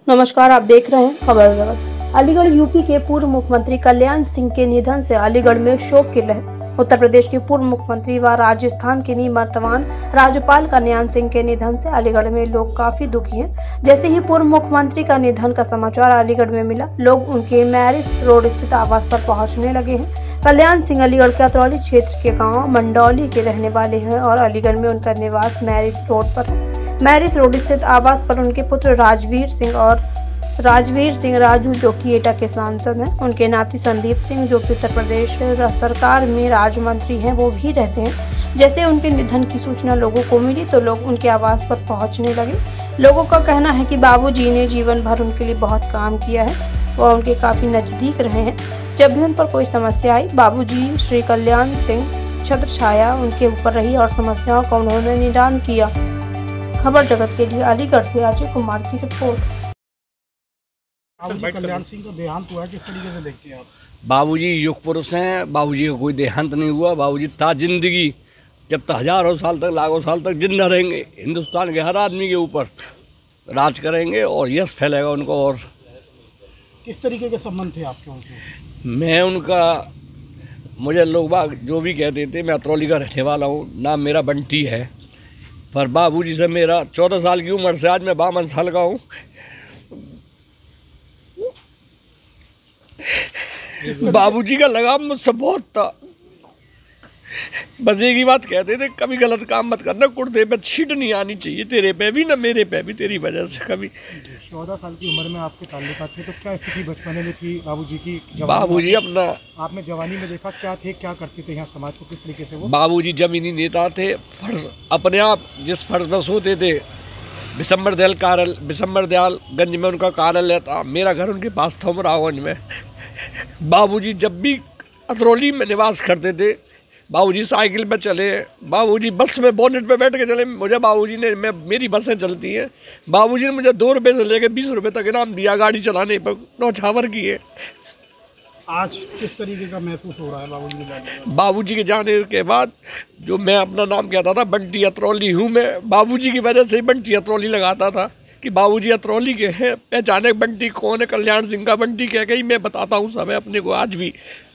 नमस्कार, आप देख रहे हैं खबर जगत। अलीगढ़ यूपी के पूर्व मुख्यमंत्री कल्याण सिंह के निधन से अलीगढ़ में शोक की लहर। उत्तर प्रदेश के पूर्व मुख्यमंत्री व राजस्थान के निवर्तमान राज्यपाल कल्याण सिंह के निधन से अलीगढ़ में लोग काफी दुखी हैं। जैसे ही पूर्व मुख्यमंत्री का निधन का समाचार अलीगढ़ में मिला, लोग उनके मैरिज रोड स्थित आवास पर पहुंचने लगे हैं। कल्याण सिंह अलीगढ़ के अतरौली क्षेत्र के गाँव मंडौली के रहने वाले हैं और अलीगढ़ में उनका निवास मैरिज रोड पर है। मैरिज रोड स्थित आवास पर उनके पुत्र राजवीर सिंह राजू, जो कि एटा के सांसद हैं, उनके नाती संदीप सिंह, जो कि उत्तर प्रदेश सरकार में राज्य मंत्री हैं, वो भी रहते हैं। जैसे उनके निधन की सूचना लोगों को मिली तो लोग उनके आवास पर पहुंचने लगे। लोगों का कहना है कि बाबूजी ने जीवन भर उनके लिए बहुत काम किया है, वह उनके काफी नजदीक रहे हैं। जब भी उन पर कोई समस्या आई, बाबूजी श्री कल्याण सिंह छत्र छाया उनके ऊपर रही और समस्याओं का उन्होंने निदान किया। खबर जगत के लिए अलीगढ़ से अजय कुमार की रिपोर्ट। कल्याण सिंह का देहांत हुआ है, किस तरीके से देखते हैं आप? बाबूजी युग पुरुष हैं। बाबूजी का कोई देहांत नहीं हुआ। बाबूजी ता जिंदगी जब तक हजारों साल तक, लाखों साल तक जिंदा रहेंगे, हिंदुस्तान के हर आदमी के ऊपर राज करेंगे और यश फैलेगा उनको। और किस तरीके के संबंध थे आपके उनसे? मैं उनका, मुझे लोग बाग जो भी कहते थे, मैं अतरौली का रहने वाला हूँ, नाम मेरा बंटी है, पर बाबूजी से मेरा 14 साल की उम्र से आज मैं 52 साल का हूँ। बाबूजी का लगाव मुझसे बहुत था। बस एक ही बात कहते थे, कभी गलत काम मत करना, कुर्ते पे छींट नहीं आनी चाहिए, तेरे पे भी ना मेरे पे भी, तेरी वजह से कभी। 14 साल की उम्र में आपके ताल्लुकात थे, तो क्या स्थिति बचपने में थी बाबूजी की? बाबूजी अपना, आपने जवानी में देखा क्या थे, क्या करते थे यहाँ समाज को, किस तरीके से वो? बाबूजी जमीनी नेता थे। फर्ज अपने आप जिस फर्ज में सोते थे, बिशंबर दयालगंज में उनका कार्यालय था, मेरा घर उनके पास था उमरावगंज में। बाबूजी जब भी अतरौली में निवास करते थे, बाबूजी साइकिल पे चले, बाबूजी बस में बोनेट पे बैठ के चले। मुझे बाबूजी ने, मेरी बसें चलती हैं, बाबूजी ने मुझे 2 रुपये से लेकर 20 रुपये तक इनाम दिया गाड़ी चलाने पर, नौछावर किए। आज किस तरीके का महसूस हो रहा है बाबूजी के जाने के बाद? बाबूजी के जाने के बाद जो मैं अपना नाम कहता था, बंटी अतरौली हूँ मैं, बाबूजी की वजह से ही बंटी अतरौली लगाता था कि बाबूजी अतरौली के हैं, पहचाने बंटी कौन है, कल्याण सिंह का बंटी कह गई, मैं बताता हूँ सब है अपने को आज भी।